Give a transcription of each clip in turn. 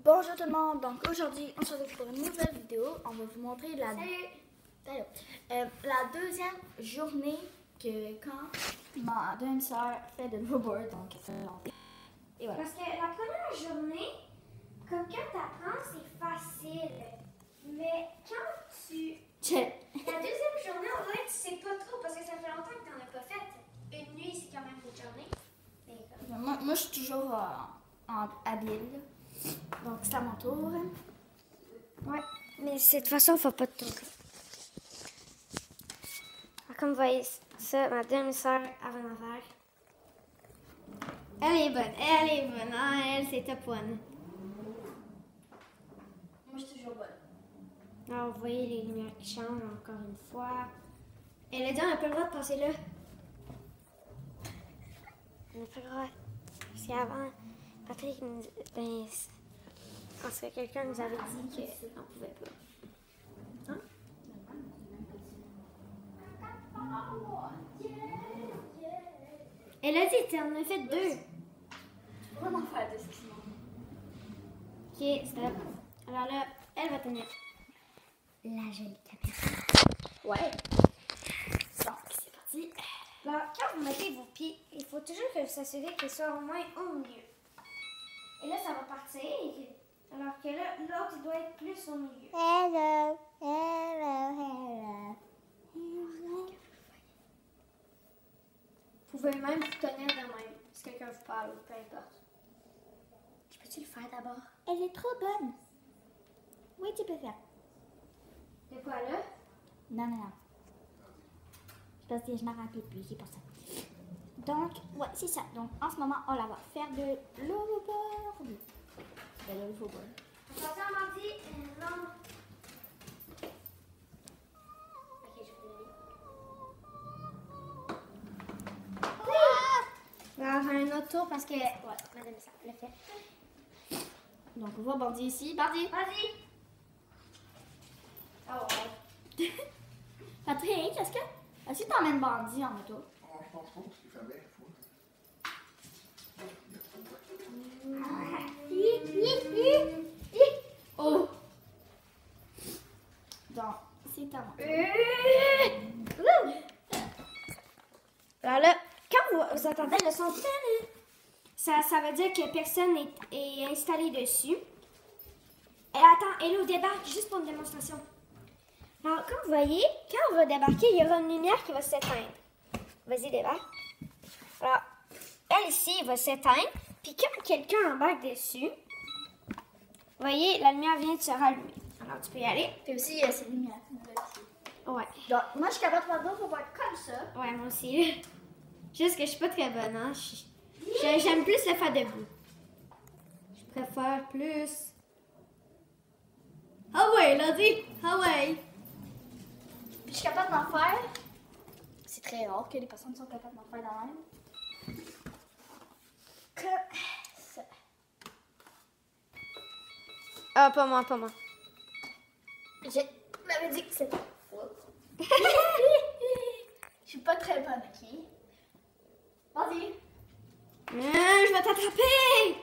Bonjour tout le monde, donc aujourd'hui on se retrouve pour une nouvelle vidéo. On va vous montrer la deuxième journée que quand ma demi-sœur fait de snowboard, donc elle fait longtemps. Et voilà. Parce que la première journée, comme quand tu apprends, c'est facile. Mais quand tu... La deuxième journée, on dirait que tu sais pas trop parce que ça fait longtemps que tu n'en as pas fait. Une nuit, c'est quand même une journée. Mais comme... Moi je suis toujours habile. Donc c'est à mon tour. Ouais, mais cette façon, il ne faut pas de tour. Comme vous voyez, ça, ma demi-sœur avant ma faire. Elle est bonne. Ah, elle, c'est top one. Moi je suis toujours bonne. Alors, vous voyez les lumières qui changent encore une fois. Elle a dit, on n'a pas le droit de passer là. On n'a pas le droit. Parce qu'avant, Patrick nous... parce que quelqu'un nous avait dit qu'on ne pouvait pas. Hein? Elle a dit, on a fait 2. Tu peux vraiment faire des sinon. Ok, stop. Alors là, elle va tenir la jolie caméra. Ouais. Donc c'est parti. Alors, quand vous mettez vos pieds, il faut toujours que vous vous assurez qu'ils soient au moins au milieu. Et là, ça va partir. Alors que là, l'autre doit être plus au milieu. Hello. Vous pouvez même vous tenir de même, si quelqu'un vous parle ou peu importe. Je peux-tu le faire d'abord? Elle est trop bonne. Oui, tu peux faire. De quoi là? Non. Parce que je m'en rappelle plus, c'est pour ça. Donc, ouais, c'est ça. Donc, en ce moment, on la va faire de l'overboard. De l'overboard. Attention, Mardi, non. Ok, je vais vous donner. Alors, j'ai un autre tour parce que... Ouais, madame, ça l'a fait. Donc, on va bander ici. Bandit! Vas-y! Oh, ouais. Patrick, est-ce que tu t'emmènes Bandit en moto? Oh, je pense pas, parce qu'il fait bien fou. Oh! Donc, c'est à moi. Alors là, quand vous entendez le son, ça veut dire que personne est installé dessus. Et attends, Hello débarque juste pour une démonstration. Alors, comme vous voyez, quand on va débarquer, il y aura une lumière qui va s'éteindre. Vas-y, débarque. Alors, elle ici va s'éteindre. Puis quand quelqu'un embarque dessus, vous voyez, la lumière vient de se rallumer. Alors, tu peux y aller. Puis aussi, c'est lumière. Ouais. Donc, moi, je suis capable de faire d'autres, on va être comme ça. Ouais, moi aussi. Juste que je suis pas très bonne, hein. J'aime plus le faire debout. Je préfère plus... Ah ouais, Lundi! Ah ouais! Puis, je suis capable d'en faire. C'est très rare que les personnes sont capables d'en faire dans la même. Comme ça. Ah, pas moi. Je m'avais dit que c'était faux. Je suis pas très bonne, ok? Vas-y. Je vais t'attraper!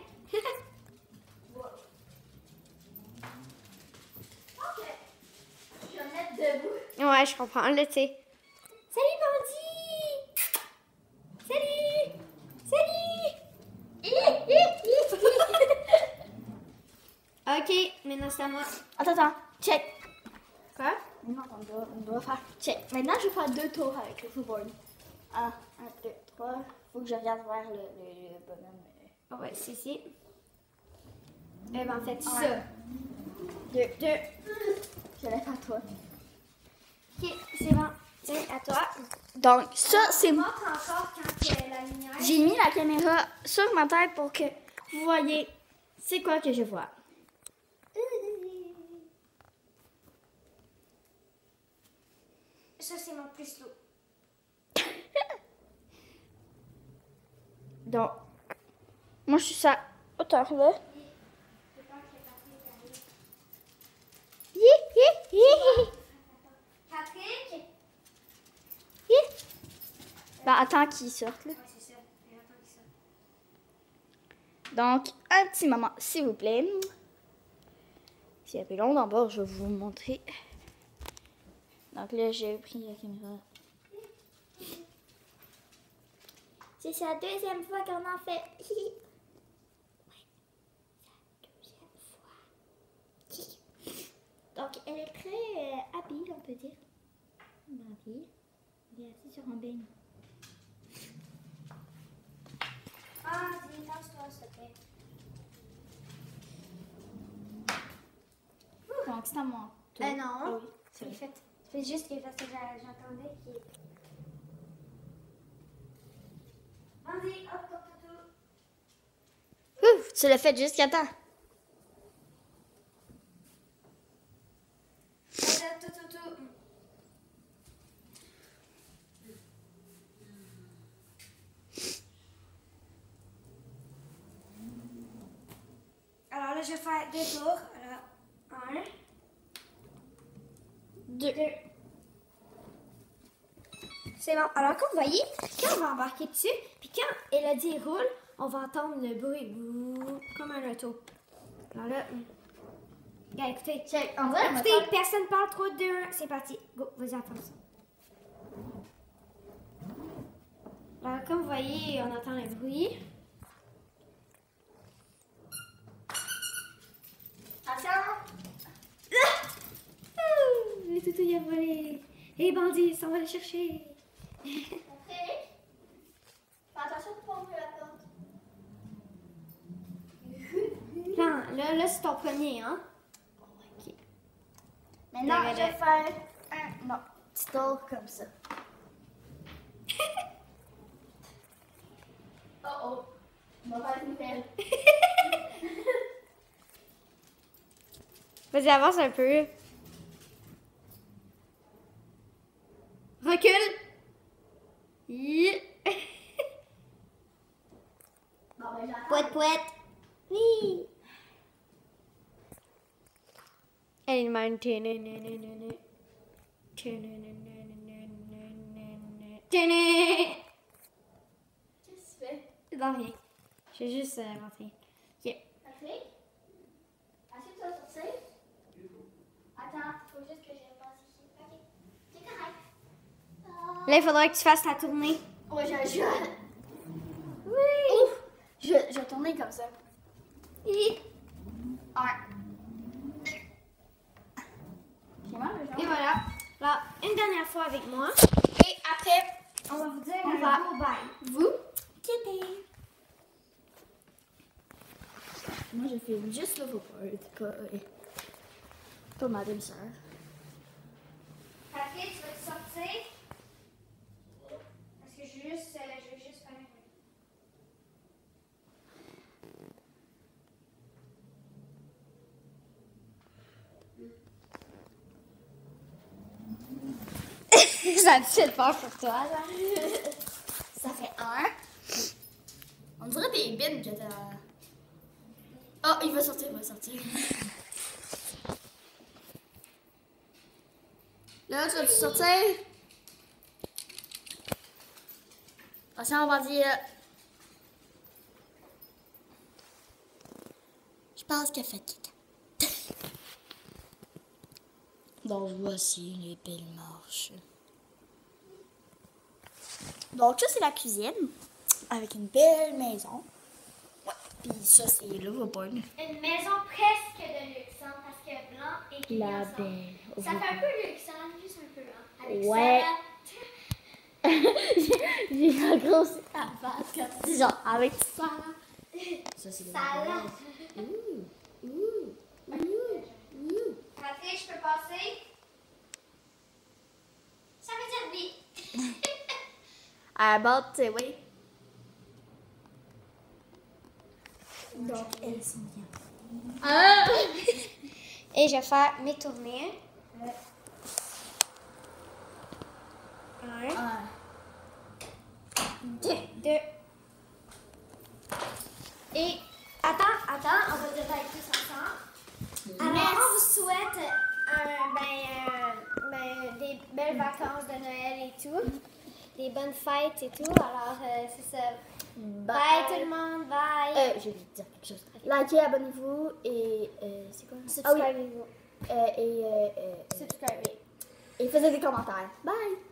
Ok. Je vais me mettre debout. Ouais, je comprends, là, tu sais. Salut, Bandit! Salut! Ok, maintenant c'est à moi. Attends. Check. Quoi? Non, on doit faire check. Maintenant, je vais faire 2 tours avec le footboard. 1, 2, 3. Faut que je regarde vers le bonhomme. Ouais, c'est ici. Eh ben, en fait, ça. Ouais. 2. Je vais faire toi. Ok, c'est bon. Tiens, à toi. Donc, ça, c'est moi. Montre encore quand la lumière... J'ai mis la caméra sur ma tête pour que vous voyez c'est quoi que je vois. Ça, c'est mon plus slow. Donc, moi, je suis sa hauteur là. Patrick? Ben, attends qu'il sorte là. Ouais, c'est ça. Attends que ça. Donc, un petit moment, s'il vous plaît. C'est un peu long d'abord, je vais vous montrer. Donc là, j'ai pris la caméra. C'est la deuxième fois qu'on en fait. Ouais, c'est la deuxième fois. Donc, elle est très habile, on peut dire. Bandit. Elle est assise sur un beigne. Ah, dis, lance-toi, s'il te plaît. Donc, c'est à moi. Non. Ah oui, c'est C'est vrai. fait. C'est juste que parce que j'attendais qu'il... Vas-y, hop, hop, hop, hop. Ouf, tu l'as fait jusqu'à temps. Tout. Alors là, je vais faire 2 tours. Alors, 1, 2. 2. C'est bon. Alors, comme vous voyez, quand on va embarquer dessus, puis quand Elodie roule, on va entendre le bruit bouh, comme un auto. Alors là, regarde, écoutez. Check. En vrai, Écoutez, personne parle trop, 2, 1, c'est parti. Go, vas-y, attends ça. Alors, comme vous voyez, on entend le bruit. attention. Le toutou il a volé. Et les bandits, on va le chercher. Frédéric, fais attention de pas ouvrir la porte. Là, c'est ton premier, hein? Ok. Maintenant, Là, je vais faire un petit tour comme ça. Oh, mauvaise nouvelle. Vas-y, avance un peu. Recule. Bon, ben j'attends. Pouette. Oui. Elle est de même. Qu'est-ce que tu fais? Non, rien. Je vais juste rentrer. Ok. Patrick? Assieds-toi sur ça. Attends, faut juste que je passe ici. Ok. C'est correct. Là, il faudra que tu fasses ta tournée. Ouais, je... Oui. Ouf! Je vais tourner comme ça. Et J'ai mal le jambe. voilà. Alors, une dernière fois avec moi. Et après, On va vous dire On un va- gros bye. vous quittez. Moi, je filme juste le beau-père, pas ma demi-sœur. Patrick, tu vas-tu sortir? Parce que je veux juste faire un... Ça a fait peur pour toi, là. Ça fait un. On dirait des bines que t'as. Oh, il va sortir. Là, tu vas-tu sortir? Attention, on va dire. Je pense qu'elle fait caca. Donc, voici les belles marches. Donc, ça, c'est la cuisine. Avec une belle maison. Ouais. Puis ça, c'est le Vauban. Une maison presque de luxe, hein, parce que blanc et gris La ensemble. belle. Ça fait un peu luxe, hein, juste un peu, hein. Avec Ouais. salade. J'ai la grosse avance quand tu dis genre avec ça. Ça, c'est le Salade. Ouh. Patrick, je peux passer? Ça veut dire oui. About, oui. Donc, elles sont bien. Ah! Et je vais faire mes tournées. Un, deux. Et attends, on va dire avec tous ensemble. Alors, on vous souhaite des belles vacances de Noël et tout. Des bonnes fêtes et tout. Alors, c'est ça. Bye tout le monde. Bye. Je vais te dire quelque chose. Likez, abonnez-vous et c'est quoi? Ah oui. Subscribez-vous. Et Subscribez. et faisez des commentaires. Bye!